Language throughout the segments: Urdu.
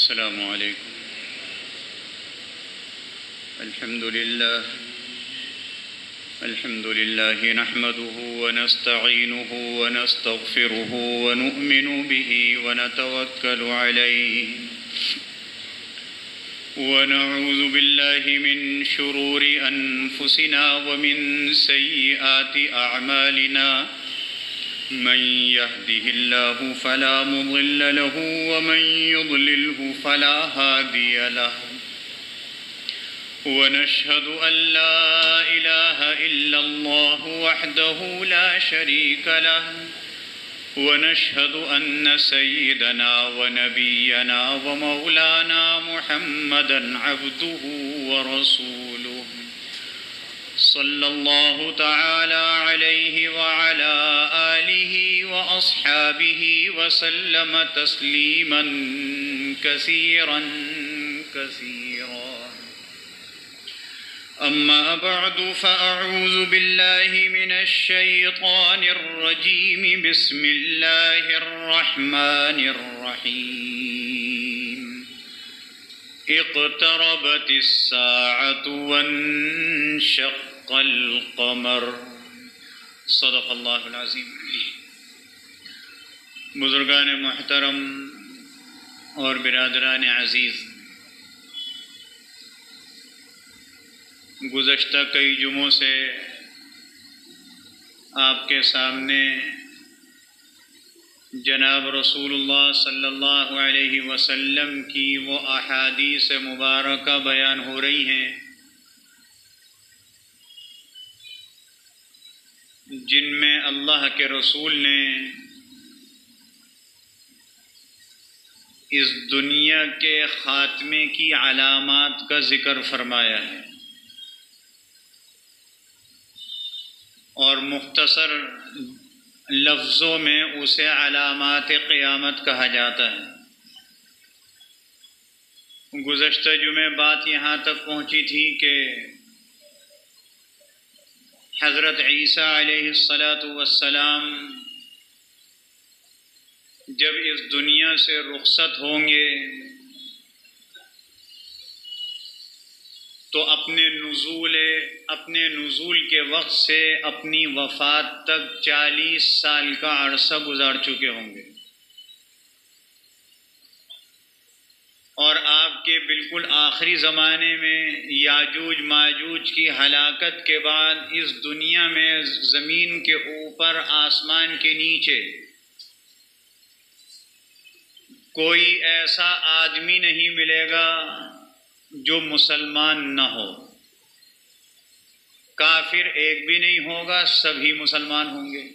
السلام عليكم. الحمد لله نحمده ونستعينه ونستغفره ونؤمن به ونتوكل عليه ونعوذ بالله من شرور أنفسنا ومن سيئات أعمالنا من يهده الله فلا مضل له ومن يضلله فلا هادي له ونشهد أن لا إله إلا الله وحده لا شريك له ونشهد أن سيدنا ونبينا ومولانا محمدا عبده ورسوله صلى الله تعالى عليه وعلى آله وأصحابه وسلم تسليما كثيرا كثيرا. أما بعد فأعوذ بالله من الشيطان الرجيم. بسم الله الرحمن الرحيم. اقتربت الساعة وانشق القمر. صدق اللہ العظیم. بزرگان محترم اور برادران عزیز، گزشتہ کئی جمعوں سے آپ کے سامنے جناب رسول اللہ صلی اللہ علیہ وسلم کی وہ احادیث مبارکہ بیان ہو رہی ہیں جن میں اللہ کے رسول نے اس دنیا کے خاتمے کی علامات کا ذکر فرمایا ہے، اور مختصر لفظوں میں اسے علامات قیامت کہا جاتا ہے۔ گزشتہ جمعے بات یہاں تک پہنچی تھی کہ حضرت عیسیٰ علیہ السلام جب اس دنیا سے رخصت ہوں گے تو اپنے نزول کے وقت سے اپنی وفات تک 40 سال کا عرصہ گزار چکے ہوں گے، اور آپ کے بالکل آخری زمانے میں یاجوج ماجوج کی ہلاکت کے بعد اس دنیا میں زمین کے اوپر آسمان کے نیچے کوئی ایسا آدمی نہیں ملے گا جو مسلمان نہ ہو۔ کافر ایک بھی نہیں ہوگا، سبھی مسلمان ہوں گے۔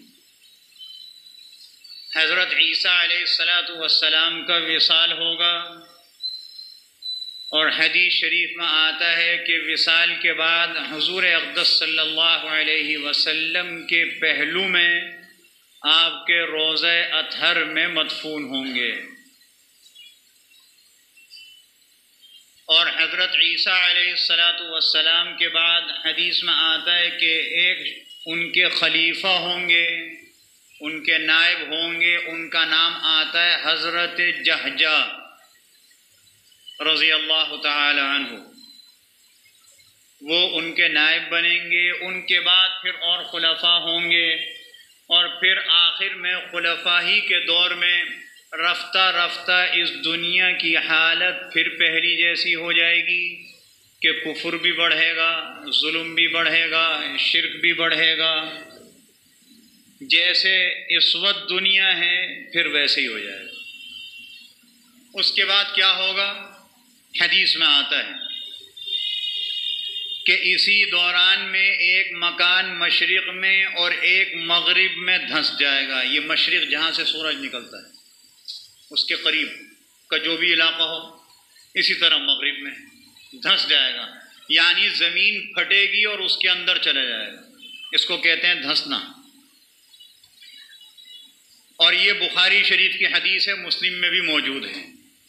حضرت عیسیٰ علیہ السلام کا وصال ہوگا، اور حدیث شریف میں آتا ہے کہ وصال کے بعد حضور اقدس صلی اللہ علیہ وسلم کے پہلو میں آپ کے روضہ اطہر میں مدفون ہوں گے، اور حضرت عیسیٰ علیہ السلام کے بعد حدیث میں آتا ہے کہ ایک ان کے خلیفہ ہوں گے، ان کے نائب ہوں گے، ان کا نام آتا ہے حضرت جہجہ رضی اللہ تعالی عنہ۔ وہ ان کے نائب بنیں گے، ان کے بعد پھر اور خلفاء ہوں گے، اور پھر آخر میں خلفاء ہی کے دور میں رفتہ رفتہ اس دنیا کی حالت پھر پہلی جیسی ہو جائے گی کہ کفر بھی بڑھے گا، ظلم بھی بڑھے گا، شرک بھی بڑھے گا۔ جیسے اس وقت دنیا ہے پھر ویسے ہی ہو جائے گا۔ اس کے بعد کیا ہوگا؟ حدیث میں آتا ہے کہ اسی دوران میں ایک مکان مشرق میں اور ایک مغرب میں دھنس جائے گا۔ یہ مشرق جہاں سے سورج نکلتا ہے اس کے قریب کا جو بھی علاقہ ہو، اسی طرح مغرب میں دھنس جائے گا، یعنی زمین پھٹے گی اور اس کے اندر چلا جائے گا۔ اس کو کہتے ہیں دھنسنا، اور یہ بخاری شریف کی حدیث ہے، مسلم میں بھی موجود ہے۔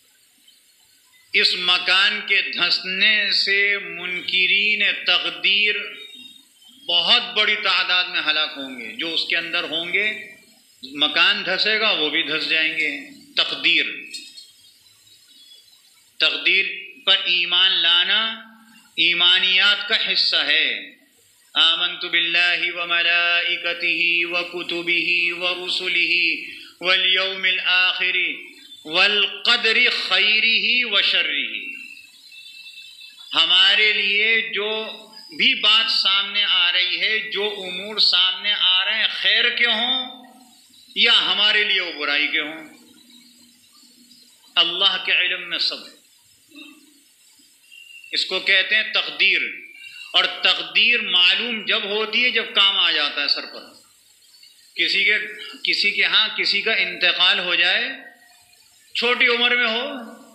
اس مکان کے دھنسنے سے منکرین تقدیر بہت بڑی تعداد میں ہلاک ہوں گے۔ جو اس کے اندر ہوں گے، مکان دھسے گا وہ بھی دھس جائیں گے۔ تقدیر تقدیر پر ایمان لانا ایمانیات کا حصہ ہے. آمنت باللہ وملائکتہ وکتبہ ورسلہ والیوم الآخر والقدر خیرہ وشرہ. ہمارے لیے جو بھی بات سامنے آ رہی ہے، جو امور سامنے آ رہے ہیں، خیر کے ہوں یا ہمارے لیے وہ برائی کے ہوں، اللہ کے علم میں سب ہے. اس کو کہتے ہیں تقدیر. اور تقدیر معلوم جب ہوتی ہے جب کام آ جاتا ہے سر پر. کسی کے ہاں کسی کا انتقال ہو جائے، چھوٹی عمر میں ہو،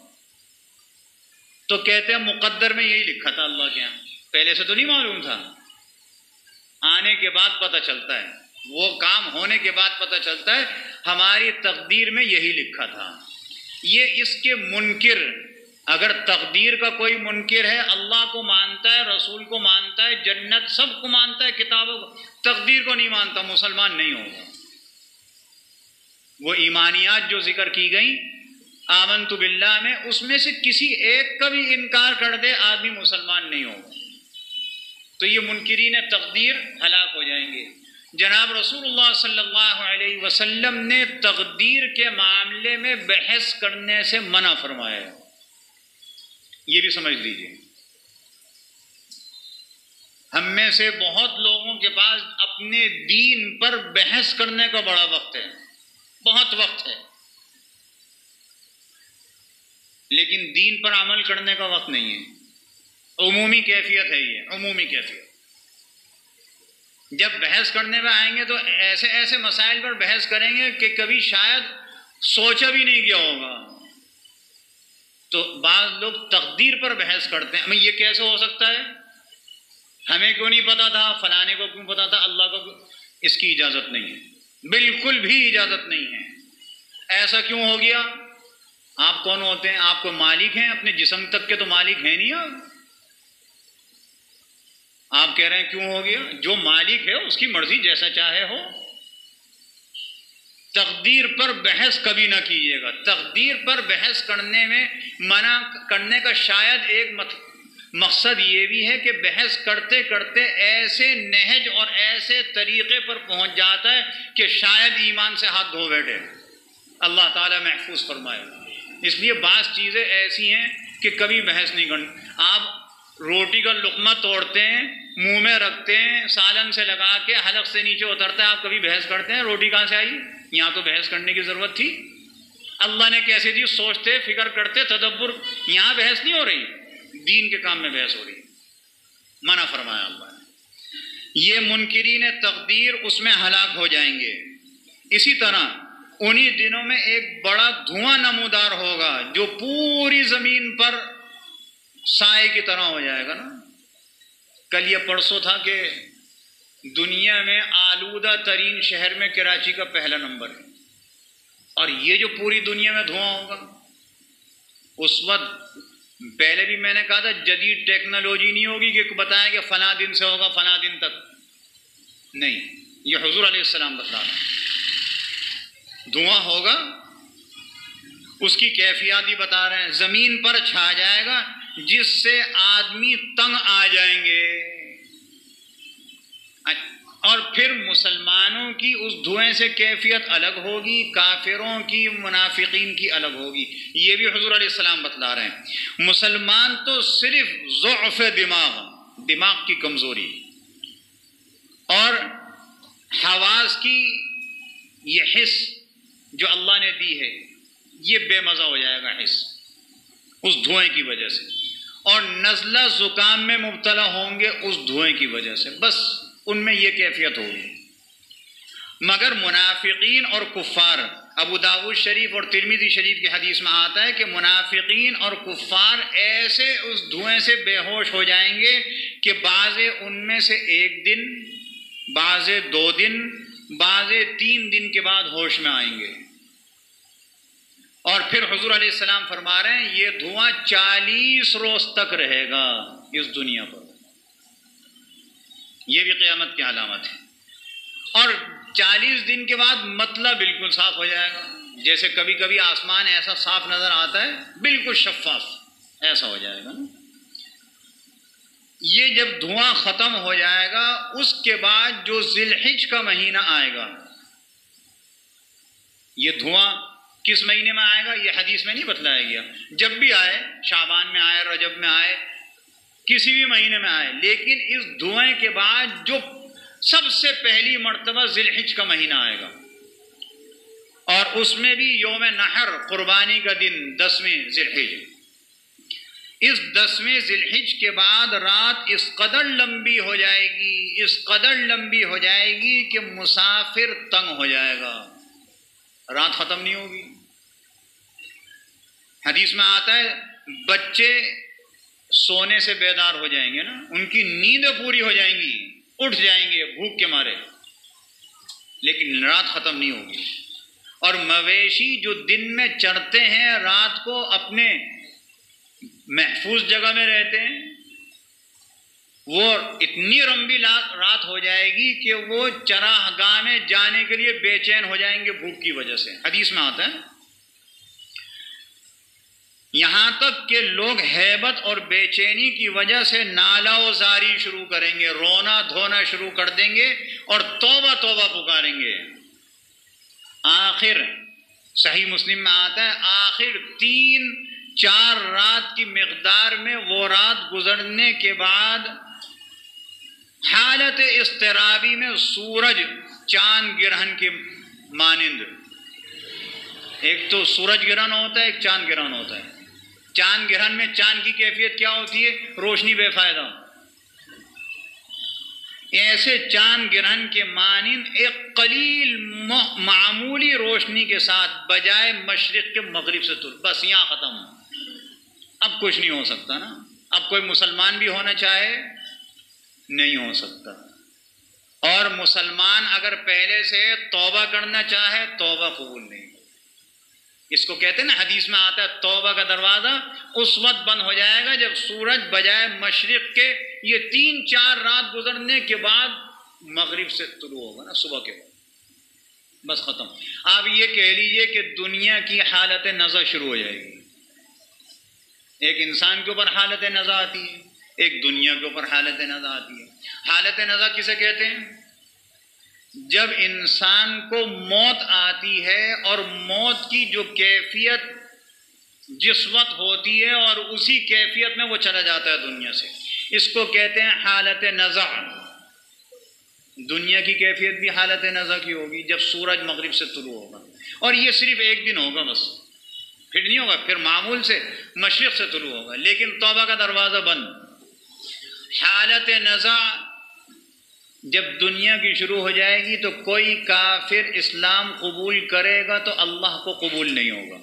تو کہتے ہیں مقدر میں یہی لکھا تھا اللہ کے یہاں. پہلے سے تو نہیں معلوم تھا، آنے کے بعد پتہ چلتا ہے، وہ کام ہونے کے بعد پتہ چلتا ہے ہماری تقدیر میں یہی لکھا تھا. یہ اس کے منکر، اگر تقدیر کا کوئی منکر ہے، اللہ کو مانتا ہے، رسول کو مانتا ہے، جنت سب کو مانتا ہے، کتابوں کو، تقدیر کو نہیں مانتا، مسلمان نہیں ہوگا. وہ ایمانیات جو ذکر کی گئیں آمنت باللہ میں، اس میں سے کسی ایک کا بھی انکار کر دے آدمی مسلمان نہیں ہوگا. تو یہ منکرین تقدیر ہلاک ہو جائیں گے. جناب رسول اللہ صلی اللہ علیہ وسلم نے تقدیر کے معاملے میں بحث کرنے سے منع فرمایا ہے. یہ بھی سمجھ لیجئے. ہم میں سے بہت لوگوں کے پاس اپنے دین پر بحث کرنے کا بڑا وقت ہے، بہت وقت ہے، لیکن دین پر عمل کرنے کا وقت نہیں ہے. عمومی کیفیت ہے، یہ عمومی کیفیت. جب بحث کرنے میں آئیں گے تو ایسے ایسے مسائل پر بحث کریں گے کہ کبھی شاید سوچا بھی نہیں گیا ہوگا. تو بعض لوگ تقدیر پر بحث کرتے ہیں، یہ کیسے ہو سکتا ہے، ہمیں کیوں نہیں پتا تھا، فلانے کو کیوں پتا تھا، اللہ کو کیوں؟ اس کی اجازت نہیں ہے، بالکل بھی اجازت نہیں ہے. ایسا کیوں ہو گیا؟ آپ کون ہوتے ہیں؟ آپ کو مالک ہیں، اپنے جسم تک کے تو مالک ہیں نہیں. آپ کہہ رہے ہیں کیوں ہو گیا؟ جو مالک ہے اس کی مرضی، جیسا چاہے ہو. تقدیر پر بحث کبھی نہ کیجیے گا. تقدیر پر بحث کرنے میں منع کرنے کا شاید ایک مقصد یہ بھی ہے کہ بحث کرتے کرتے ایسے نہج اور ایسے طریقے پر پہنچ جاتا ہے کہ شاید ایمان سے ہاتھ دھو بیٹھے. اللہ تعالیٰ محفوظ فرمائے. اس لیے بعض چیزیں ایسی ہیں کہ کبھی بحث نہیں کرنی. آپ روٹی کا لقمہ توڑتے ہیں، منہ میں رکھتے ہیں، سالن سے لگا کے حلق سے نیچے اترتا ہے، آپ کبھی بحث کرتے ہیں روٹی کہاں سے آئی؟ یہاں تو بحث کرنے کی ضرورت تھی. اللہ نے کیسے دی؟ سوچتے، فکر کرتے، تدبر. یہاں بحث نہیں ہو رہی، دین کے کام میں بحث ہو رہی. منع فرمایا اللہ نے. یہ منکرین تقدیر اس میں ہلاک ہو جائیں گے. اسی طرح انہی دنوں میں ایک بڑا دھواں نمودار ہوگا جو پوری زمین پر سائے کی طرح ہو جائے گا نا. کل یہ پرسوں تھا کہ دنیا میں آلودہ ترین شہر میں کراچی کا پہلا نمبر ہے. اور یہ جو پوری دنیا میں دھواں ہوگا، اس وقت پہلے بھی میں نے کہا تھا جدید ٹیکنالوجی نہیں ہوگی کہ بتائیں کہ فلاں دن سے ہوگا فلاں دن تک. نہیں، یہ حضور علیہ السلام بتا رہے ہیں. دھواں ہوگا، اس کی کیفیات بھی بتا رہے ہیں. زمین پر چھا جائے گا جس سے آدمی تنگ آ جائیں گے. اور پھر مسلمانوں کی اس دھوئیں سے کیفیت الگ ہوگی، کافروں کی، منافقین کی الگ ہوگی. یہ بھی حضور علیہ السلام بتلا رہے ہیں. مسلمان تو صرف ضعف دماغ کی کمزوری اور حواس کی یہ حس جو اللہ نے دی ہے، یہ بے مزہ ہو جائے گا حس اس دھوئیں کی وجہ سے. اور نزلہ زکام میں مبتلا ہوں گے اس دھوئیں کی وجہ سے. بس ان میں یہ کیفیت ہوگی. مگر منافقین اور کفار، ابو داؤد شریف اور ترمذی شریف کی حدیث میں آتا ہے کہ منافقین اور کفار ایسے اس دھوئیں سے بے ہوش ہو جائیں گے کہ بعضے ان میں سے 1 دن، بعضے 2 دن، بعضے 3 دن کے بعد ہوش میں آئیں گے. اور پھر حضور علیہ السلام فرما رہے ہیں یہ دھواں 40 روز تک رہے گا اس دنیا پر. یہ بھی قیامت کی علامت ہے. اور 40 دن کے بعد مطلع بالکل صاف ہو جائے گا. جیسے کبھی کبھی آسمان ایسا صاف نظر آتا ہے، بالکل شفاف. ایسا ہو جائے گا نا. یہ جب دھواں ختم ہو جائے گا اس کے بعد جو ذی الحج کا مہینہ آئے گا، یہ دھواں کس مہینے میں آئے گا یہ حدیث میں نہیں بتلایا گیا، جب بھی آئے، شعبان میں آئے، رجب میں آئے، کسی بھی مہینے میں آئے، لیکن اس دھوئیں کے بعد جو سب سے پہلی مرتبہ ذی الحج کا مہینہ آئے گا، اور اس میں بھی یوم نحر، قربانی کا دن، 10ویں ذی الحج. اس 10ویں ذی الحج کے بعد رات اس قدر لمبی ہو جائے گی، اس قدر لمبی ہو جائے گی کہ مسافر تنگ ہو جائے گا، رات ختم نہیں ہوگی. حدیث میں آتا ہے بچے سونے سے بیدار ہو جائیں گے نا، ان کی نیندیں پوری ہو جائیں گی، اٹھ جائیں گے بھوک کے مارے، لیکن رات ختم نہیں ہوگی. اور مویشی جو دن میں چرتے ہیں رات کو اپنے محفوظ جگہ میں رہتے ہیں، وہ اتنی لمبی رات ہو جائے گی کہ وہ چراہ گاہ میں جانے کے لیے بے چین ہو جائیں گے بھوک کی وجہ سے. حدیث میں آتا ہے یہاں تک کہ لوگ ہیبت اور بے چینی کی وجہ سے نالہ و زاری شروع کریں گے، رونا دھونا شروع کر دیں گے اور توبہ توبہ پکاریں گے. آخر صحیح مسلم میں آتا ہے آخر 3-4 رات کی مقدار میں وہ رات گزرنے کے بعد حالت اضطرابی میں سورج چاند گرہن کے مانند، ایک تو سورج گرہن ہوتا ہے، ایک چاند گرہن ہوتا ہے. چاند گرہن میں چاند کی کیفیت کیا ہوتی ہے؟ روشنی بے فائدہ. ایسے چاند گرہن کے مانند ایک قلیل معمولی روشنی کے ساتھ بجائے مشرق کے مغرب سے طلوع، بس یہاں ختم. اب کچھ نہیں ہو سکتا نا. اب کوئی مسلمان بھی ہونا چاہے نہیں ہو سکتا. اور مسلمان اگر پہلے سے توبہ کرنا چاہے توبہ قبول نہیں. اس کو کہتے ہیں نا، حدیث میں آتا ہے توبہ کا دروازہ اس وقت بند ہو جائے گا جب سورج بجائے مشرق کے یہ 3-4 رات گزرنے کے بعد مغرب سے طلوع ہوگا نا، صبح کے بعد، بس ختم. آپ یہ کہہ لیجئے کہ دنیا کی حالت نزع شروع ہو جائے گی. ایک انسان کے اوپر حالت نزع آتی ہے، ایک دنیا کے اوپر حالت نزع آتی ہے. حالت نزع کسے کہتے ہیں؟ جب انسان کو موت آتی ہے اور موت کی جو کیفیت جس وقت ہوتی ہے اور اسی کیفیت میں وہ چلا جاتا ہے دنیا سے، اس کو کہتے ہیں حالت نزع. دنیا کی کیفیت بھی حالت نزع کی ہوگی جب سورج مغرب سے طلوع ہوگا، اور یہ صرف ایک دن ہوگا بس، پھر نہیں ہوگا، پھر معمول سے مشرق سے طلوع ہوگا، لیکن توبہ کا دروازہ بند. حالت نزع جب دنیا کی شروع ہو جائے گی تو کوئی کافر اسلام قبول کرے گا تو اللہ کو قبول نہیں ہوگا.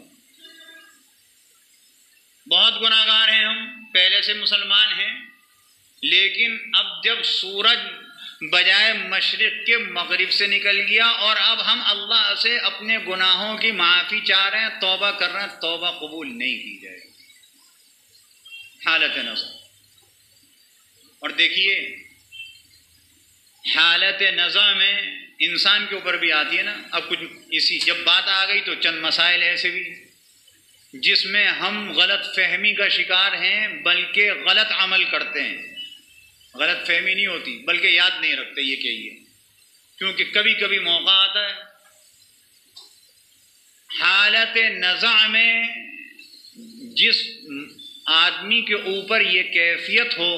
بہت گناہ گار ہیں ہم، پہلے سے مسلمان ہیں، لیکن اب جب سورج بجائے مشرق کے مغرب سے نکل گیا اور اب ہم اللہ سے اپنے گناہوں کی معافی چاہ رہے ہیں، توبہ کر رہے ہیں، توبہ قبول نہیں کی جائے گی. حالت نزع. اور دیکھیے حالت نزع میں انسان کے اوپر بھی آتی ہے نا. اب کچھ اسی جب بات آ گئی تو چند مسائل ایسے بھی جس میں ہم غلط فہمی کا شکار ہیں، بلکہ غلط عمل کرتے ہیں. غلط فہمی نہیں ہوتی بلکہ یاد نہیں رکھتے، یہ کہیے، کیونکہ کبھی کبھی موقع آتا ہے. حالت نزع میں جس آدمی کے اوپر یہ کیفیت ہو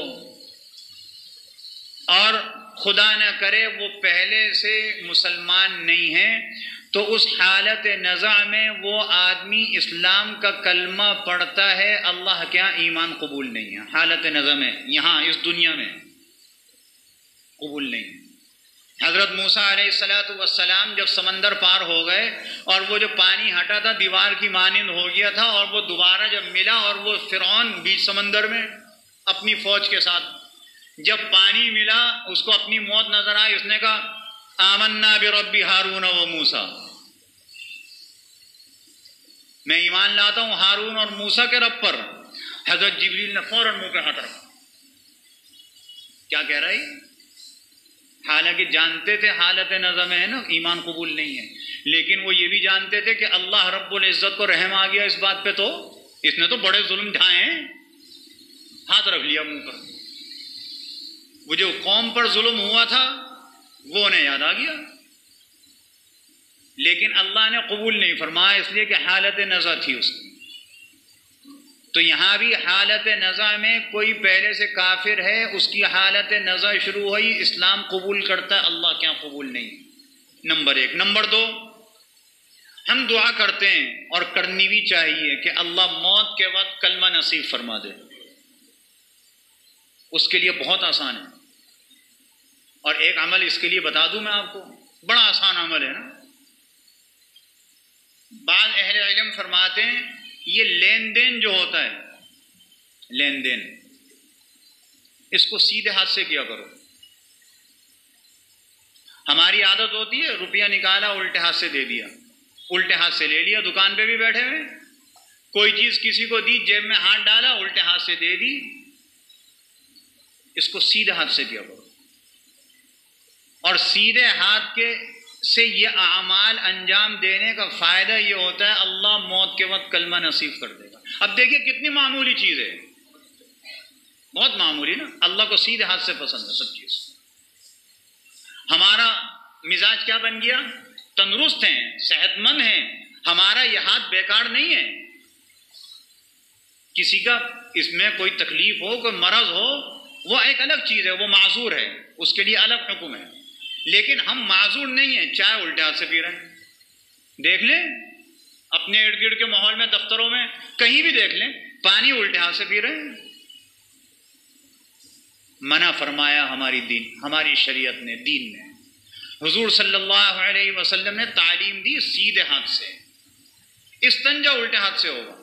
اور خدا نہ کرے وہ پہلے سے مسلمان نہیں ہے، تو اس حالت نزع میں وہ آدمی اسلام کا کلمہ پڑھتا ہے، اللہ کیا ایمان قبول نہیں ہے. حالت نزع میں یہاں اس دنیا میں قبول نہیں ہے. حضرت موسیٰ علیہ السلام جب سمندر پار ہو گئے اور وہ جو پانی ہٹا تھا دیوار کی مانند ہو گیا تھا، اور وہ دوبارہ جب ملا اور وہ فرعون بیچ سمندر میں اپنی فوج کے ساتھ، جب پانی ملا اس کو اپنی موت نظر آئی، اس نے کہا آمنا برب ہارون و موسیٰ، میں ایمان لاتا ہوں ہارون اور موسیٰ کے رب پر. حضرت جبریل نے فوراً منہ پہ ہاتھ رکھا. کیا کہہ رہا ہے؟ حالانکہ جانتے تھے حالت نزع میں ہے نا ایمان قبول نہیں ہے، لیکن وہ یہ بھی جانتے تھے کہ اللہ رب العزت کو رحم آ گیا اس بات پہ، تو اس نے تو بڑے ظلم ڈھائے ہیں، ہاتھ رکھ لیا منہ پر. وہ جو قوم پر ظلم ہوا تھا وہ انہیں یاد آ گیا، لیکن اللہ نے قبول نہیں فرمایا، اس لیے کہ حالت نزع تھی اس کی. تو یہاں بھی حالت نزع میں کوئی پہلے سے کافر ہے، اس کی حالت نزع شروع ہوئی، اسلام قبول کرتا ہے، اللہ کیا قبول نہیں. نمبر 1. نمبر 2، ہم دعا کرتے ہیں اور کرنی بھی چاہیے کہ اللہ موت کے وقت کلمہ نصیب فرما دے. اس کے لیے بہت آسان ہے. اور ایک عمل اس کے لیے بتا دوں میں آپ کو، بڑا آسان عمل ہے نا. بعض اہل علم فرماتے ہیں یہ لین دین جو ہوتا ہے، لین دین، اس کو سیدھے ہاتھ سے کیا کرو. ہماری عادت ہوتی ہے روپیہ نکالا الٹے ہاتھ سے دے دیا، الٹے ہاتھ سے لے لیا. دکان پہ بھی بیٹھے ہوئے، کوئی چیز کسی کو دی، جیب میں ہاتھ ڈالا، الٹے ہاتھ سے دے دی. اس کو سیدھے ہاتھ سے کیا کرو. اور سیدھے ہاتھ کے سے یہ اعمال انجام دینے کا فائدہ یہ ہوتا ہے اللہ موت کے وقت کلمہ نصیب کر دے گا. اب دیکھیے کتنی معمولی چیز ہے، بہت معمولی نا. اللہ کو سیدھے ہاتھ سے پسند ہے سب چیز. ہمارا مزاج کیا بن گیا؟ تندرست ہیں، صحت مند ہیں، ہمارا یہ ہاتھ بیکار نہیں ہے. کسی کا اس میں کوئی تکلیف ہو، کوئی مرض ہو، وہ ایک الگ چیز ہے، وہ معذور ہے، اس کے لیے الگ حکم ہے. لیکن ہم معذور نہیں ہیں، چائے الٹے ہاتھ سے پی رہے ہیں. دیکھ لیں اپنے ارد گرد کے ماحول میں، دفتروں میں، کہیں بھی دیکھ لیں، پانی الٹے ہاتھ سے پی رہے ہیں. منع فرمایا ہماری شریعت نے، دین نے. حضور صلی اللہ علیہ وسلم نے تعلیم دی سیدھے ہاتھ سے. استنجا الٹے ہاتھ سے ہوگا.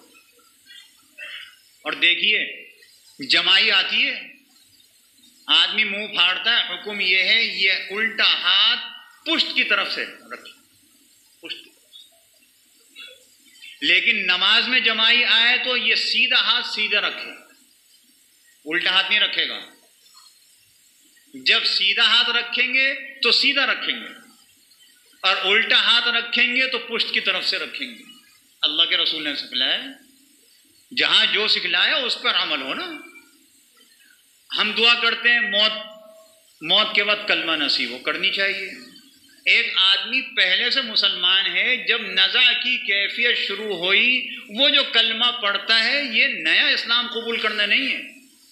اور دیکھیے جمائی آتی ہے، آدمی منہ پھاڑتا ہے، حکم یہ ہے یہ الٹا ہاتھ پشت کی طرف سے رکھے، پشت کی طرف سے. لیکن نماز میں جمائی آئے تو یہ سیدھا ہاتھ سیدھا رکھے، الٹا ہاتھ نہیں رکھے گا. جب سیدھا ہاتھ رکھیں گے تو سیدھا رکھیں گے، اور الٹا ہاتھ رکھیں گے تو پشت کی طرف سے رکھیں گے. اللہ کے رسول نے سکھلایا، جہاں جو سکھلایا اس پر عمل ہو نا. ہم دعا کرتے ہیں موت کے وقت کلمہ نصیب ہو، کرنی چاہیے. ایک آدمی پہلے سے مسلمان ہے، جب نزع کی کیفیت شروع ہوئی وہ جو کلمہ پڑھتا ہے یہ نیا اسلام قبول کرنا نہیں ہے.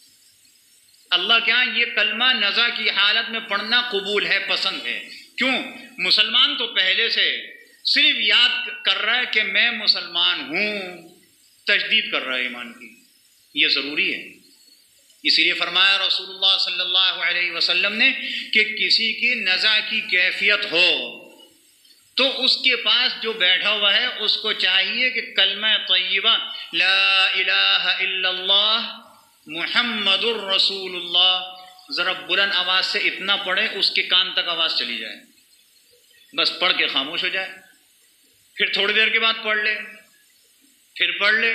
اللہ کیا یہ کلمہ نزع کی حالت میں پڑھنا قبول ہے، پسند ہے. کیوں؟ مسلمان تو پہلے سے صرف یاد کر رہا ہے کہ میں مسلمان ہوں، تجدید کر رہا ہے ایمان کی. یہ ضروری ہے. اسی لیے فرمایا رسول اللہ صلی اللہ علیہ وسلم نے کہ کسی کی نزع کی کیفیت ہو تو اس کے پاس جو بیٹھا ہوا ہے اس کو چاہیے کہ کلمہ طیبہ لا الہ الا اللہ محمد الرسول اللہ ذرا بلند آواز سے اتنا پڑھے اس کے کان تک آواز چلی جائے، بس پڑھ کے خاموش ہو جائے. پھر تھوڑی دیر کے بعد پڑھ لے، پھر پڑھ لے.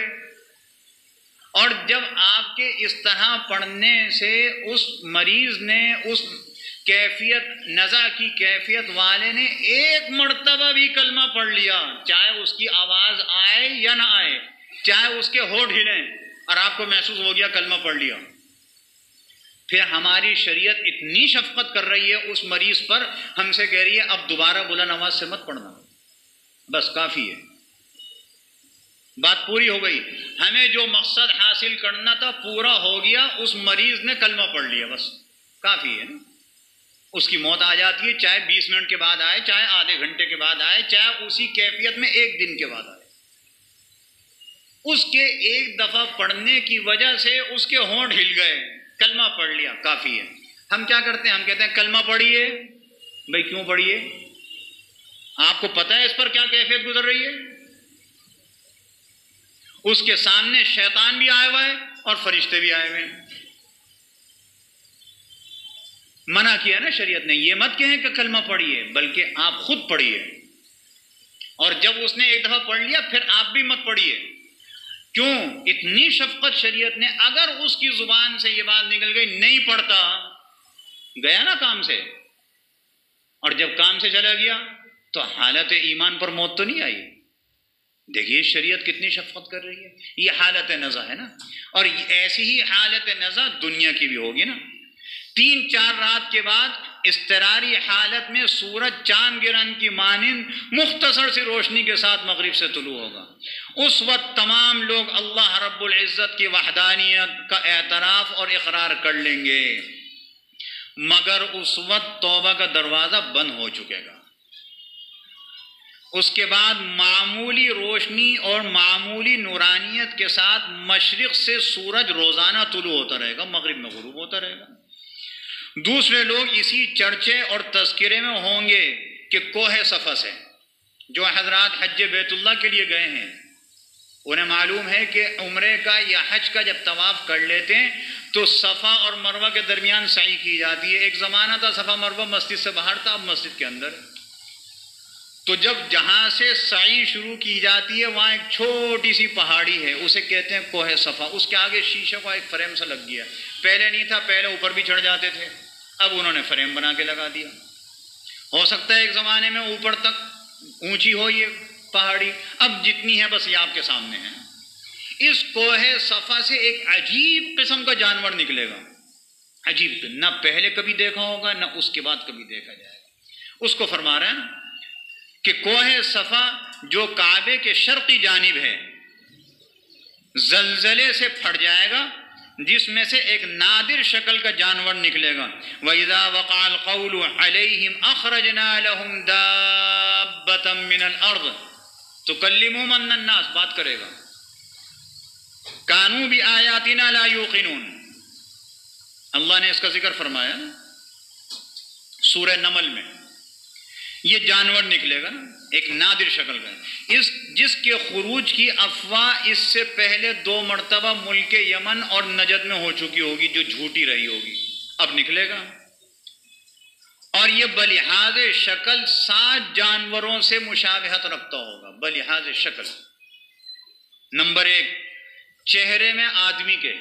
اور جب آپ کے اس طرح پڑھنے سے اس مریض نے، اس کیفیت نزع کی کیفیت والے نے ایک مرتبہ بھی کلمہ پڑھ لیا، چاہے اس کی آواز آئے یا نہ آئے، چاہے اس کے ہونٹ ہلیں، اور آپ کو محسوس ہو گیا کلمہ پڑھ لیا، پھر ہماری شریعت اتنی شفقت کر رہی ہے اس مریض پر، ہم سے کہہ رہی ہے اب دوبارہ بلند آواز سے مت پڑھنا، بس کافی ہے، بات پوری ہو گئی. ہمیں جو مقصد حاصل کرنا تھا پورا ہو گیا. اس مریض نے کلمہ پڑھ لیا، بس کافی ہے نا. اس کی موت آ جاتی ہے، چاہے 20 منٹ کے بعد آئے، چاہے آدھے گھنٹے کے بعد آئے، چاہے اسی کیفیت میں 1 دن کے بعد آئے. اس کے ایک دفعہ پڑھنے کی وجہ سے اس کے ہونٹ ہل گئے، کلمہ پڑھ لیا، کافی ہے. ہم کیا کرتے ہیں؟ ہم کہتے ہیں کلمہ پڑھیے. بھائی کیوں پڑھیے؟ آپ کو پتہ ہے اس پر کیا کیفیت گزر رہی ہے؟ اس کے سامنے شیطان بھی آئے ہوئے ہیں اور فرشتے بھی آئے ہوئے ہیں. منع کیا نا شریعت نے، یہ مت کہیں کہ کلمہ پڑھیے، بلکہ آپ خود پڑھیے. اور جب اس نے ایک دفعہ پڑھ لیا پھر آپ بھی مت پڑھیے. کیوں؟ اتنی شفقت شریعت نے. اگر اس کی زبان سے یہ بات نکل گئی نہیں پڑھتا، گیا نا کام سے، اور جب کام سے چلا گیا تو حالت ایمان پر موت تو نہیں آئی. دیکھیے شریعت کتنی شفقت کر رہی ہے. یہ حالت نزع ہے نا. اور ایسی ہی حالت نزع دنیا کی بھی ہوگی نا. 3-4 رات کے بعد اضطراری حالت میں سورج چاند گرہن کی مانند مختصر سی روشنی کے ساتھ مغرب سے طلوع ہوگا. اس وقت تمام لوگ اللہ رب العزت کی وحدانیت کا اعتراف اور اقرار کر لیں گے، مگر اس وقت توبہ کا دروازہ بند ہو چکے گا. اس کے بعد معمولی روشنی اور معمولی نورانیت کے ساتھ مشرق سے سورج روزانہ طلوع ہوتا رہے گا، مغرب میں غروب ہوتا رہے گا. دوسرے لوگ اسی چرچے اور تذکرے میں ہوں گے کہ کوہ صفا سے جو حضرات حج بیت اللہ کے لیے گئے ہیں انہیں معلوم ہے کہ عمرے کا یا حج کا جب طواف کر لیتے ہیں تو صفا اور مروہ کے درمیان سعی کی جاتی ہے. ایک زمانہ تھا صفا مروہ مسجد سے باہر تھا، اب مسجد کے اندر. تو جب جہاں سے سعی شروع کی جاتی ہے وہاں ایک چھوٹی سی پہاڑی ہے، اسے کہتے ہیں کوہ صفا. اس کے آگے شیشے کا ایک فریم سا لگ گیا. پہلے نہیں تھا، پہلے اوپر بھی چڑھ جاتے تھے، اب انہوں نے فریم بنا کے لگا دیا. ہو سکتا ہے ایک زمانے میں اوپر تک اونچی ہو یہ پہاڑی، اب جتنی ہے بس یہ آپ کے سامنے ہے. اس کوہ صفا سے ایک عجیب قسم کا جانور نکلے گا. عجیب، نہ پہلے کبھی دیکھا ہوگا نہ اس کے بعد کبھی دیکھا جائے گا. اس کو فرما رہے ہیں نا کہ کوہ صفا جو کعبے کے شرقی جانب ہے زلزلے سے پھٹ جائے گا، جس میں سے ایک نادر شکل کا جانور نکلے گا. وَإِذَا وَقَعَ الْقَوْلُ عَلَيْهِمْ أَخْرَجْنَا لَهُمْ دَابَّةً مِّنَ الْأَرْضِ تُكَلِّمُهُمْ أَنَّ النَّاسَ، بات کرے گا. كَانُوا بِآيَاتِنَا لَا يُوقِنُونَ، اللہ نے اس کا ذکر فرمایا سورہ نمل میں. یہ جانور نکلے گا نا ایک نادر شکل کا، جس کے خروج کی افواہ اس سے پہلے 2 مرتبہ ملک یمن اور نجد میں ہو چکی ہوگی جو جھوٹی رہی ہوگی. اب نکلے گا اور یہ بلحاظ شکل 7 جانوروں سے مشابہت رکھتا ہوگا. بلحاظ شکل نمبر 1 چہرے میں آدمی کے،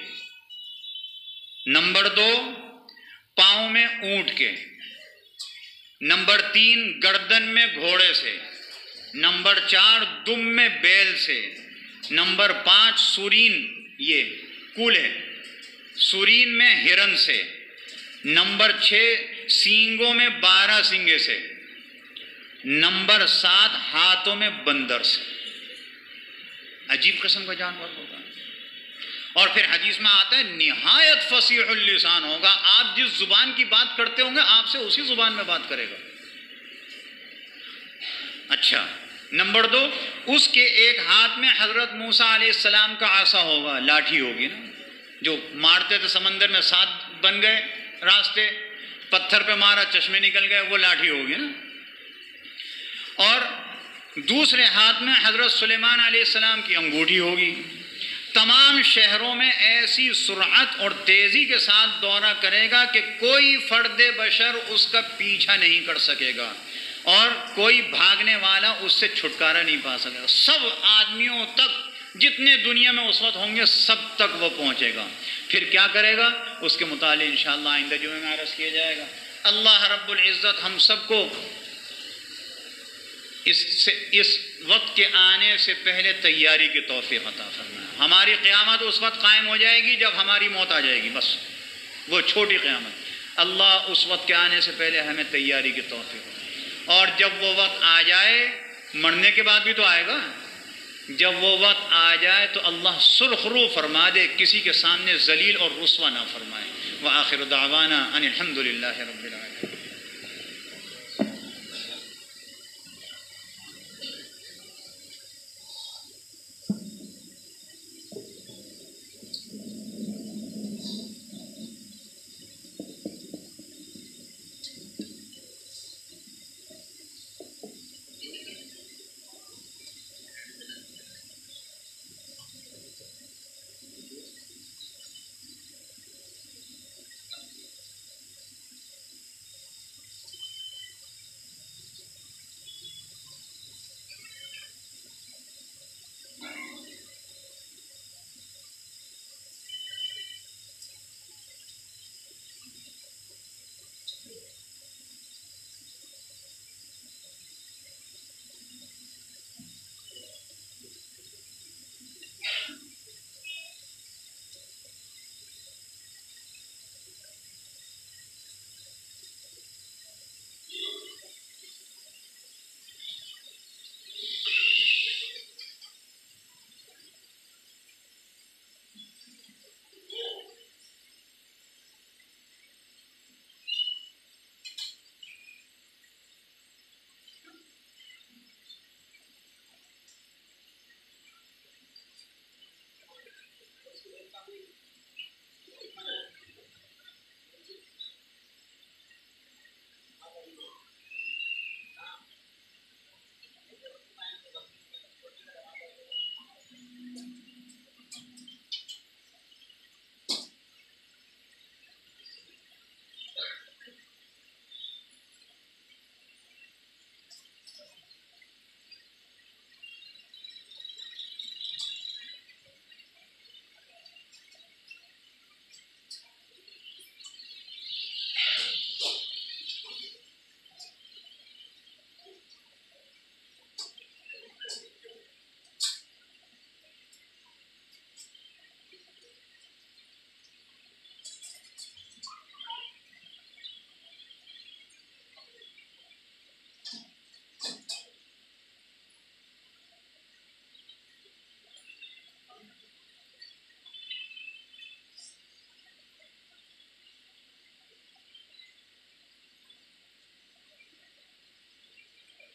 نمبر 2 پاؤں میں اونٹ کے، نمبر 3 گردن میں گھوڑے سے، نمبر 4 دم میں بیل سے، نمبر 5 سورین، یہ کول ہے، سورین میں ہرن سے، نمبر 6 سینگوں میں 12 سینگے سے، نمبر 7 ہاتھوں میں بندر سے. عجیب قسم کا جانور ہوگا. اور پھر حدیث میں آتا ہے نہایت فصیح اللسان ہوگا. آپ جس زبان کی بات کرتے ہوں گے آپ سے اسی زبان میں بات کرے گا. اچھا، نمبر 2 اس کے ایک ہاتھ میں حضرت موسیٰ علیہ السلام کا عصا ہوگا، لاٹھی ہوگی نا، جو مارتے تھے سمندر میں 7 بن گئے راستے، پتھر پہ مارا چشمے نکل گئے، وہ لاٹھی ہوگی نا. اور دوسرے ہاتھ میں حضرت سلیمان علیہ السلام کی انگوٹھی ہوگی. تمام شہروں میں ایسی سرعت اور تیزی کے ساتھ دورہ کرے گا کہ کوئی فرد بشر اس کا پیچھا نہیں کر سکے گا اور کوئی بھاگنے والا اس سے چھٹکارا نہیں پا سکے گا. سب آدمیوں تک جتنے دنیا میں اس وقت ہوں گے سب تک وہ پہنچے گا. پھر کیا کرے گا اس کے متعلق انشاءاللہ آئندہ جمعے میں عرض کیا جائے گا. اللہ رب العزت ہم سب کو اس وقت کے آنے سے پہلے تیاری کی توفیق عطا فرمائے. ہماری قیامت اس وقت قائم ہو جائے گی جب ہماری موت آ جائے گی، بس وہ چھوٹی قیامت. اللہ اس وقت کے آنے سے پہلے ہمیں تیاری کی توفیق. اور جب وہ وقت آ جائے، مرنے کے بعد بھی تو آئے گا، جب وہ وقت آ جائے تو اللہ سرخ رو فرما دے، کسی کے سامنے ذلیل اور رسوا نہ فرمائے. وآخر دعوانا ان الحمد للہ رب العالمین.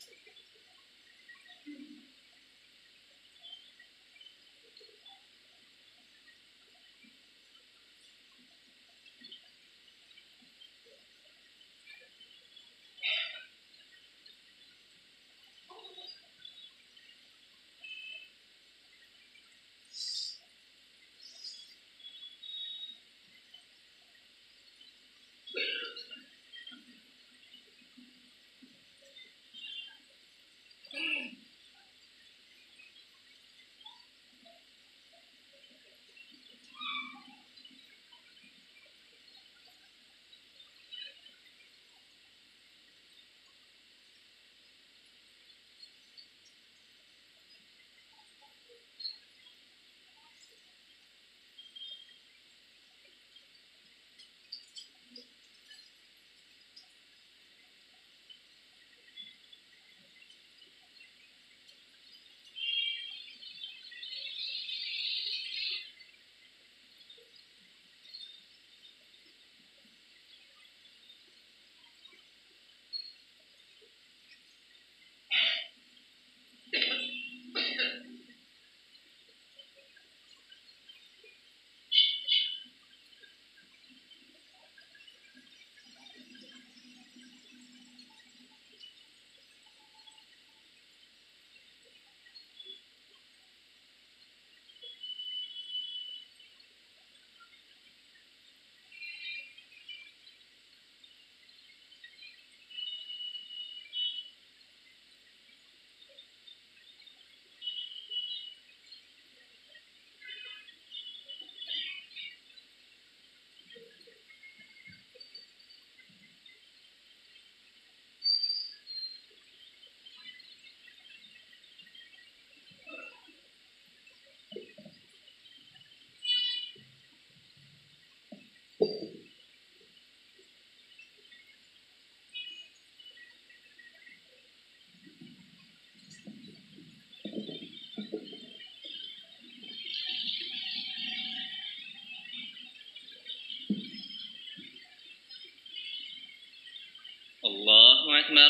الله أكبر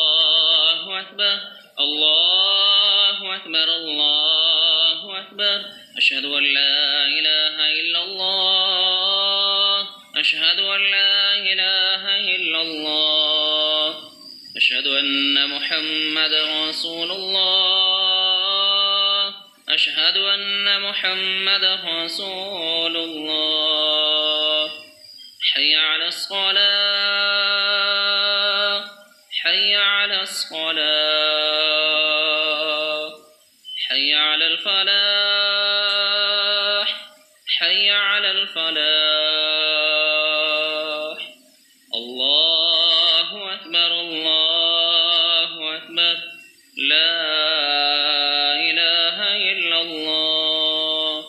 الله أكبر الله أكبر الله أكبر أشهد أن لا إله إلا الله أشهد أن لا إله إلا الله أشهد أن محمد رسول الله أشهد أن محمد رسول الله حي على الصلاة حي على الصلاة حي على الفلاح حي على الفلاح الله أكبر الله أكبر لا إله إلا الله.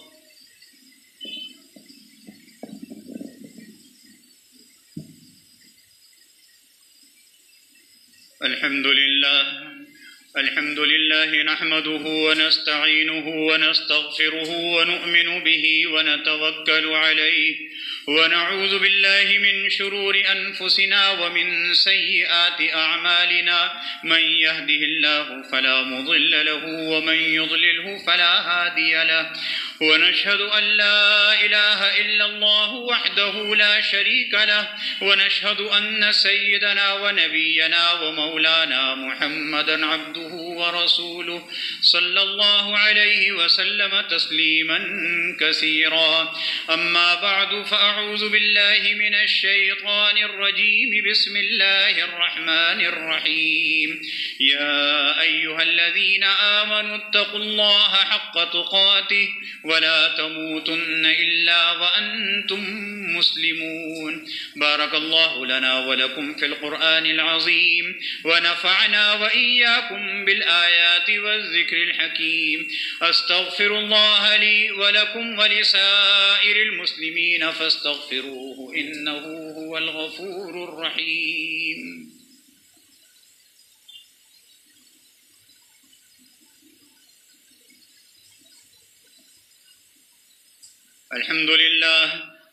الحمد لله نحمده ونستعينه ونستغفره ونؤمن به ونتوكل عليه ونعوذ بالله من شرور أنفسنا ومن سيئات أعمالنا من يهده الله فلا مضل له ومن يضلله فلا هادي له ونشهد أن لا إله إلا الله وحده لا شريك له ونشهد أن سيدنا ونبينا ومولانا محمدا عبده ورسوله صلى الله عليه وسلم تسليما كثيرا. أما بعد فأعوذ بالله من الشيطان الرجيم. بسم الله الرحمن الرحيم. يا أيها الذين آمنوا اتقوا الله حق تقاته ولا تموتن إلا وأنتم مسلمون. بارك الله لنا ولكم في القرآن العظيم ونفعنا وإياكم بالآيات والذكر الحكيم. أستغفر الله لي ولكم ولسائر المسلمين فاستغفروه إنه هو الغفور الرحيم.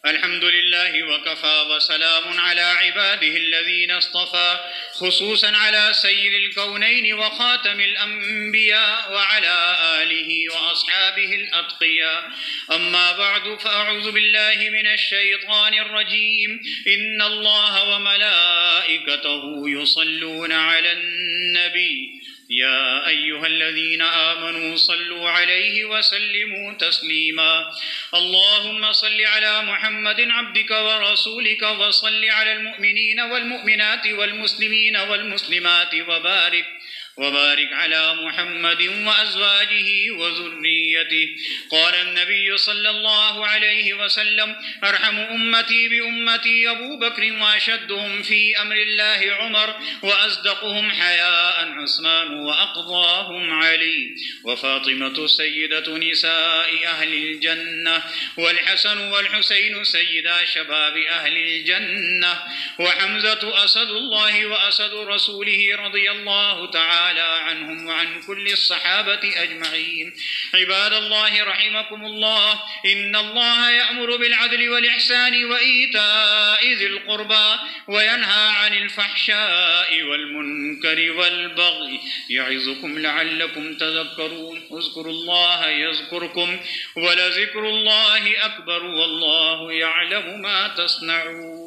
الحمد لله وكفى وسلام على عباده الذين اصطفى خصوصا على سيد الكونين وخاتم الأنبياء وعلى آله وأصحابه الأتقياء. أما بعد فأعوذ بالله من الشيطان الرجيم. إن الله وملائكته يصلون على النبي يا أيها الذين آمنوا صلوا عليه وسلموا تسليما. اللهم صل على محمد عبدك ورسولك وصل على المؤمنين والمؤمنات والمسلمين والمسلمات وبارك على محمد وأزواجه وذريته. قال النبي صلى الله عليه وسلم: أرحم أمتي بأمتي أبو بكر وأشدهم في أمر الله عمر وأصدقهم حياء عثمان وأقضاهم علي وفاطمة سيدة نساء أهل الجنة والحسن والحسين سيدا شباب أهل الجنة وحمزة أسد الله وأسد رسوله رضي الله تعالى عنهم وعن كل الصحابة أجمعين. عباد الله رحمكم الله، إن الله يأمر بالعدل والإحسان وإيتاء ذي القربى وينهى عن الفحشاء والمنكر والبغي يعظكم لعلكم تذكرون. اذكروا الله يذكركم ولذكر الله أكبر والله يعلم ما تصنعون.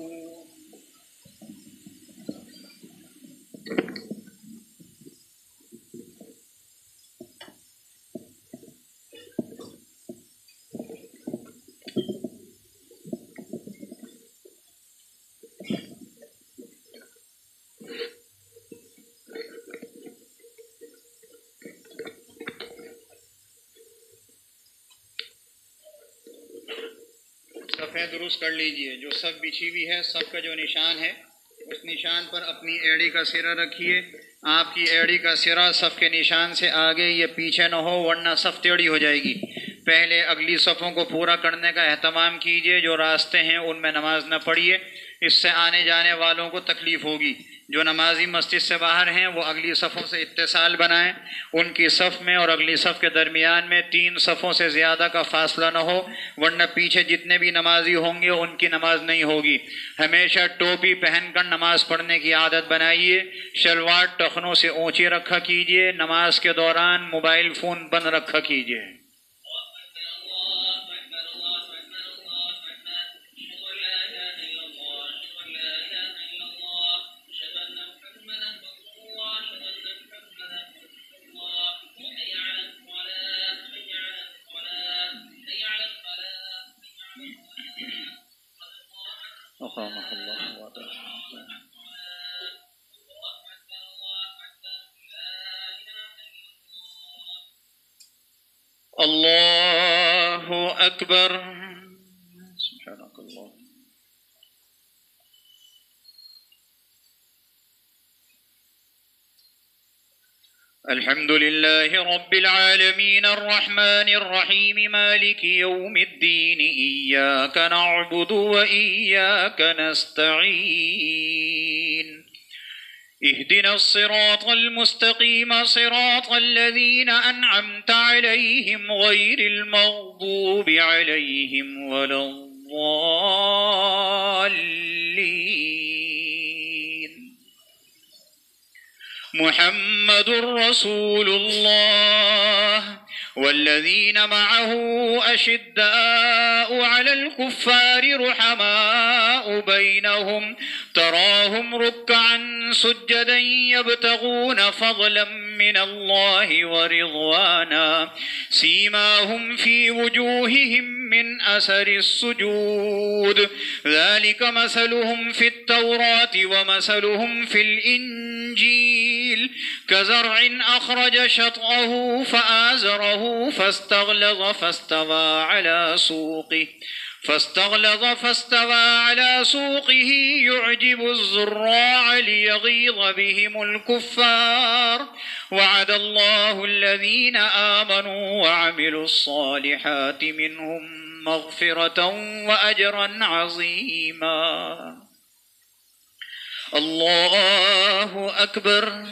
صفیں درست کر لیجئے. جو صف بچھی ہوئی ہے، صف کا جو نشان ہے اس نشان پر اپنی ایڑی کا سرا رکھیے. آپ کی ایڑی کا سرا صف کے نشان سے آگے یا پیچھے نہ ہو ورنہ صف ٹیڑھی ہو جائے گی. پہلے اگلی صفوں کو پورا کرنے کا اہتمام کیجئے. جو راستے ہیں ان میں نماز نہ پڑھیے، اس سے آنے جانے والوں کو تکلیف ہوگی. جو نمازی مسجد سے باہر ہیں وہ اگلی صفوں سے اتصال بنائیں. ان کی صف میں اور اگلی صف کے درمیان میں 3 صفوں سے زیادہ کا فاصلہ نہ ہو ورنہ پیچھے جتنے بھی نمازی ہوں گے ان کی نماز نہیں ہوگی. ہمیشہ ٹوپی پہن کر نماز پڑھنے کی عادت بنائیے. شلوار ٹخنوں سے اونچی رکھا کیجیے. نماز کے دوران موبائل فون بند رکھا کیجیے. اللہ اکبر. سبحانک اللہ. الحمد لله رب العالمين الرحمن الرحيم مالك يوم الدين إياك نعبد وإياك نستعين اهدنا الصراط المستقيم صراط الذين أنعمت عليهم غير المغضوب عليهم ولا الضالين. محمد رسول الله والذين معه أشداء على الكفار رحماء بينهم تراهم ركعا سجدا يبتغون فضلا من الله ورضوانا سيماهم في وجوههم من أثر السجود ذلك مثلهم في التوراة ومثلهم في الإنجيل كزرع أخرج شطأه فآزره فاستغلظ فاستوى على سوقه يعجب الزراع ليغيظ بهم الكفار وعد الله الذين آمنوا وعملوا الصالحات منهم مغفرة وأجرا عظيما. الله أكبر.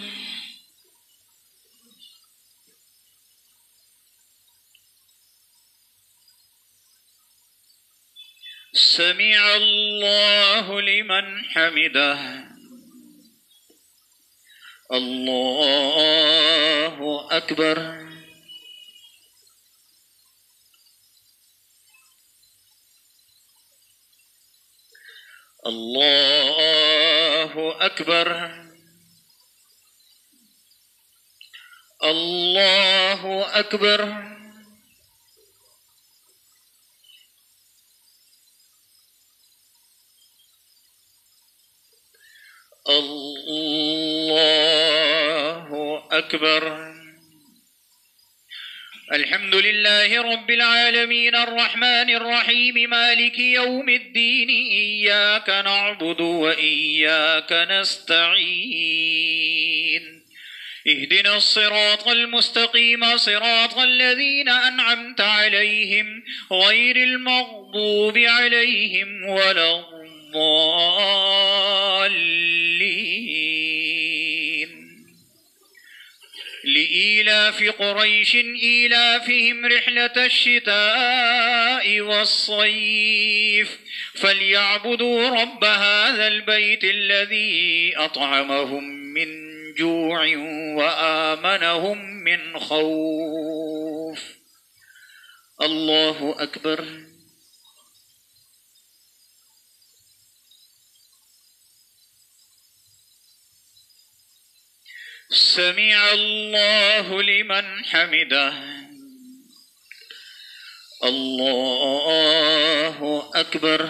سمع سمع الله لمن حمده. الله أكبر. الله أكبر. الله أكبر. الله أكبر. الحمد لله رب العالمين الرحمن الرحيم مالك يوم الدين إياك نعبد وإياك نستعين اهدنا الصراط المستقيم صراط الذين أنعمت عليهم غير المغضوب عليهم ولا الضالين. لإيلاف قريش إيلافهم رحلة الشتاء والصيف فليعبدوا رب هذا البيت الذي أطعمهم من جوع وآمنهم من خوف. الله أكبر. سمع الله لمن حمده. الله أكبر.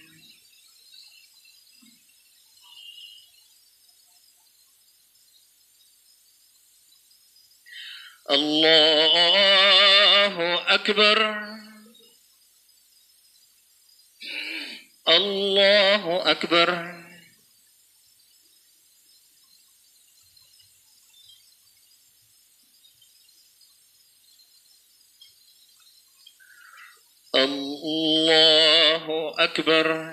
الله أكبر. الله أكبر. الله أكبر.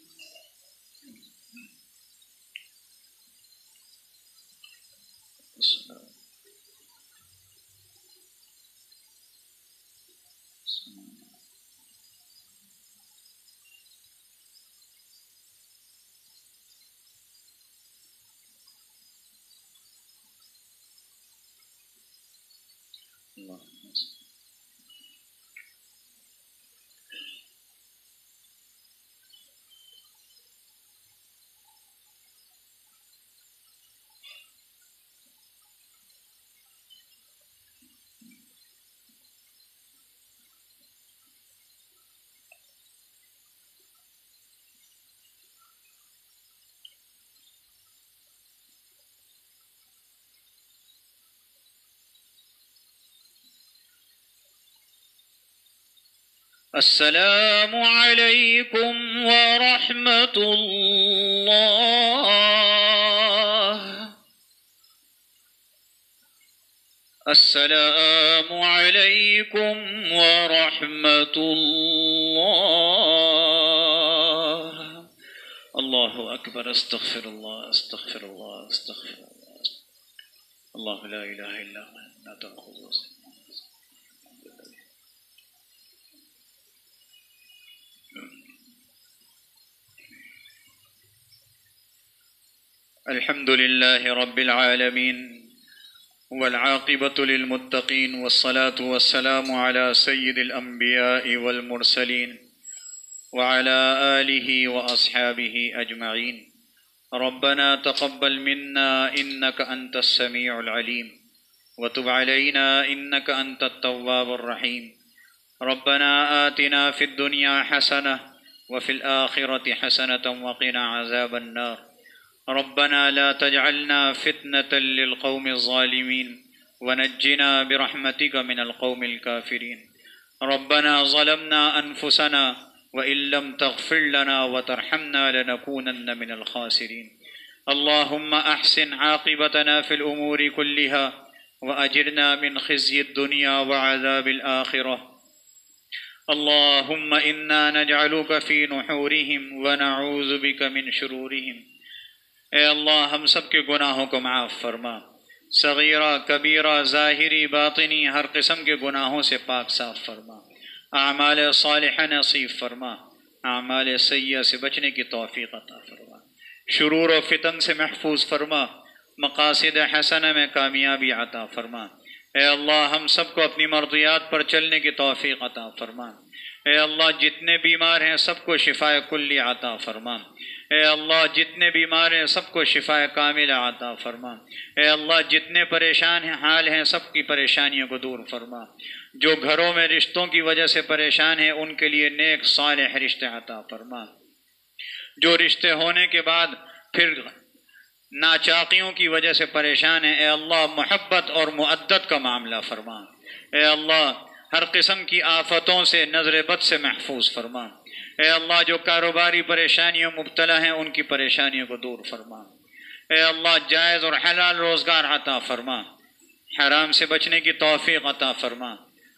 السلام عليكم ورحمة الله. السلام عليكم ورحمة الله. الله أكبر. استغفر الله استغفر الله استغفر الله. الله لا إله إلا هو لا تأخذه سنة. الحمد لله رب العالمين والعاقبة للمتقين والصلاة والسلام على سيد الأنبياء والمرسلين وعلى آله وأصحابه أجمعين. ربنا تقبل منا إنك أنت السميع العليم وتب علينا إنك أنت التواب الرحيم. ربنا آتنا في الدنيا حسنة وفي الآخرة حسنة وقنا عذاب النار. ربنا لا تجعلنا فتنة للقوم الظالمين ونجنا برحمتك من القوم الكافرين. ربنا ظلمنا أنفسنا وإن لم تغفر لنا وترحمنا لنكونن من الخاسرين. اللهم أحسن عاقبتنا في الأمور كلها وأجرنا من خزي الدنيا وعذاب الآخرة. اللهم إنا نجعلك في نحورهم ونعوذ بك من شرورهم. اے اللہ ہم سب کے گناہوں کو معاف فرما، صغیرہ کبیرہ ظاہری باطنی ہر قسم کے گناہوں سے پاک صاف فرما، اعمال صالحہ نصیب فرما، اعمال سیئہ سے بچنے کی توفیق عطا فرما، شرور و فتن سے محفوظ فرما، مقاصد حسنہ میں کامیابی عطا فرما۔ اے اللہ ہم سب کو اپنی مرضیات پر چلنے کی توفیق عطا فرما۔ اے اللہ جتنے بیمار ہیں سب کو شفاء کلی عطا فرما۔ اے اللہ جتنے بیمار ہیں سب کو شفاء کاملہ عطا فرما۔ اے اللہ جتنے پریشان ہیں حال ہیں سب کی پریشانیوں کو دور فرما۔ جو گھروں میں رشتوں کی وجہ سے پریشان ہیں ان کے لیے نیک صالح رشتے عطا فرما۔ جو رشتے ہونے کے بعد پھر ناچاقیوں کی وجہ سے پریشان ہیں، اے اللہ محبت اور مودت کا معاملہ فرما۔ اے اللہ ہر قسم کی آفتوں سے نظر بد سے محفوظ فرما۔ اے اللہ جو کاروباری پریشانیوں مبتلا ہیں ان کی پریشانیوں کو دور فرما۔ اے اللہ جائز اور حلال روزگار عطا فرما، حرام سے بچنے کی توفیق عطا فرما،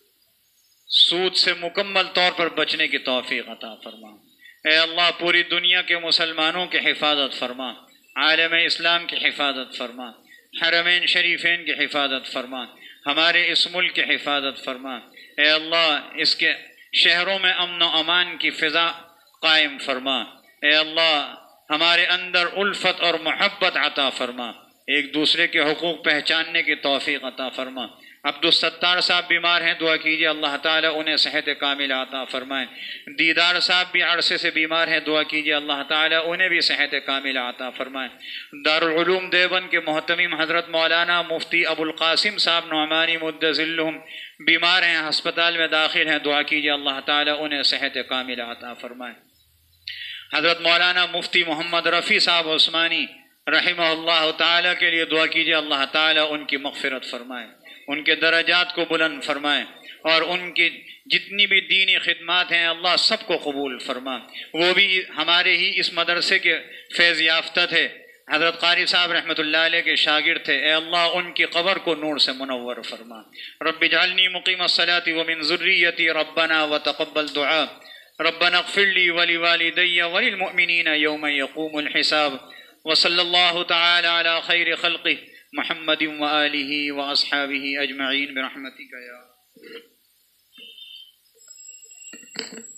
سود سے مکمل طور پر بچنے کی توفیق عطا فرما۔ اے اللہ پوری دنیا کے مسلمانوں کی حفاظت فرما، عالم اسلام کی حفاظت فرما، حرمین شریفین کی حفاظت فرما، ہمارے اس ملک کی حفاظت فرما۔ اے اللہ اس کے شہروں میں امن و امان کی فضا قائم فرما۔ اے اللہ ہمارے اندر الفت اور محبت عطا فرما، ایک دوسرے کے حقوق پہچاننے کی توفیق عطا فرما۔ عبدالستار صاحب بیمار ہیں، دعا کیجیے اللہ تعالیٰ انہیں صحت کاملہ عطا فرمائیں۔ دیدار صاحب بھی عرصے سے بیمار ہیں، دعا کیجیے اللہ تعالیٰ انہیں بھی صحت کاملہ عطا فرمائیں۔ دارالعلوم دیوبند کے محتمم حضرت مولانا مفتی ابو القاسم صاحب نعمانی مد ذلہم بیمار ہیں، ہسپتال میں داخل ہیں، دعا کیجیے اللہ تعالیٰ انہیں صحت کاملہ عطا فرمائیں۔ حضرت مولانا مفتی محمد رفیع صاحب عثمانی رحمہ اللہ تعالیٰ کے لیے دعا کیجیے اللہ تعالیٰ ان کی مغفرت فرمائیں، ان کے درجات کو بلند فرمائیں، اور ان کی جتنی بھی دینی خدمات ہیں اللہ سب کو قبول فرما۔ وہ بھی ہمارے ہی اس مدرسے کے فیض یافتہ تھے، حضرت قاری صاحب رحمۃ اللہ علیہ کے شاگرد تھے، اے اللہ ان کی قبر کو نور سے منور فرما۔ رب اجعلنی مقیم الصلاۃ ومن ذریتی ربنا وتقبل دعاء، ربنا اغفر لی ولوالدی وللمؤمنین یوم یقوم الحساب، وصلی اللہ تعالی علی خیر خلقہ محمد وآلہ واصحابہ اجمعین برحمتک یا